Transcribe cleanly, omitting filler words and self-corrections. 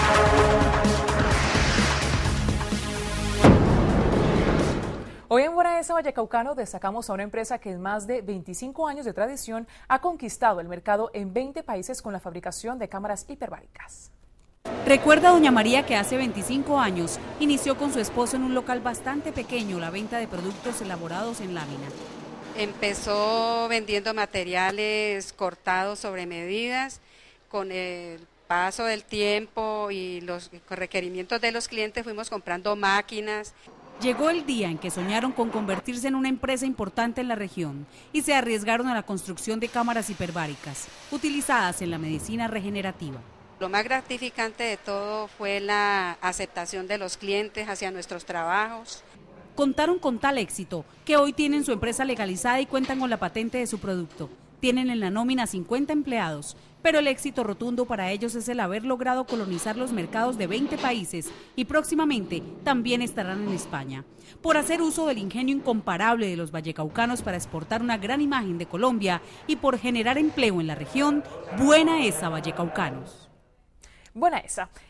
Hoy en Buena Esa Vallecaucano destacamos a una empresa que en más de 25 años de tradición ha conquistado el mercado en 20 países con la fabricación de cámaras hiperbáricas. Recuerda doña María que hace 25 años inició con su esposo en un local bastante pequeño la venta de productos elaborados en lámina. Empezó vendiendo materiales cortados sobre medidas. Con el paso del tiempo y los requerimientos de los clientes fuimos comprando máquinas. Llegó el día en que soñaron con convertirse en una empresa importante en la región y se arriesgaron a la construcción de cámaras hiperbáricas, utilizadas en la medicina regenerativa. Lo más gratificante de todo fue la aceptación de los clientes hacia nuestros trabajos. Contaron con tal éxito que hoy tienen su empresa legalizada y cuentan con la patente de su producto. Tienen en la nómina 50 empleados, pero el éxito rotundo para ellos es el haber logrado colonizar los mercados de 20 países y próximamente también estarán en España. Por hacer uso del ingenio incomparable de los vallecaucanos para exportar una gran imagen de Colombia y por generar empleo en la región, Buena Esa Vallecaucanos. Buena Esa.